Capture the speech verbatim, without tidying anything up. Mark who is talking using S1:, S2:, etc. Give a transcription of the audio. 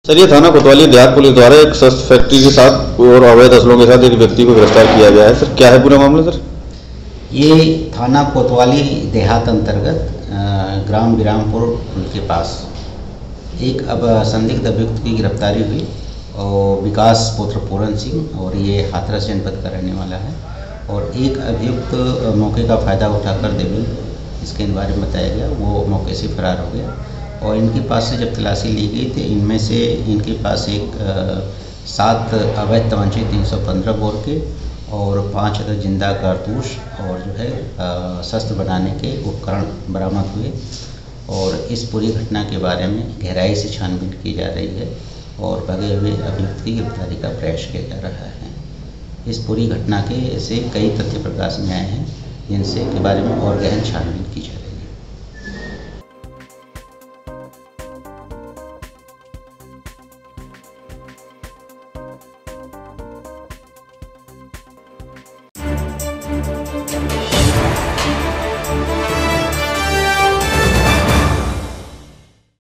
S1: Sir, ये थाना कोतवाली देहात पुलिस द्वारा एक शस्त्र फैक्ट्री के साथ और अवैध असलों के साथ एक व्यक्ति को गिरफ्तार किया गया है। सर, क्या है पूरा मामला? सर,
S2: ये थाना कोतवाली देहात अंतर्गत ग्राम बिरामपुर के पास एक अब संदिग्ध अभियुक्त की गिरफ्तारी हुई और विकास पुत्र पूरन सिंह, और ये हाथरस जनपद का रहने वाला है। और एक अभियुक्त मौके का फ़ायदा उठाकर देवी, इसके बारे में बताया गया, वो मौके से फरार हो गया। और इनके पास से जब तलाशी ली गई तो इनमें से इनके पास एक आ, सात अवैध तमंचे तीन सौ पंद्रह बोर के और पाँच अदर जिंदा कारतूस और जो है शस्त्र बनाने के उपकरण बरामद हुए। और इस पूरी घटना के बारे में गहराई से छानबीन की जा रही है और भगे हुए अभियुक्त की गिरफ्तारी का प्रयास किया जा रहा है। इस पूरी घटना के से कई तथ्य प्रकाश में आए हैं जिनसे के बारे में और गहन छानबीन की जाए।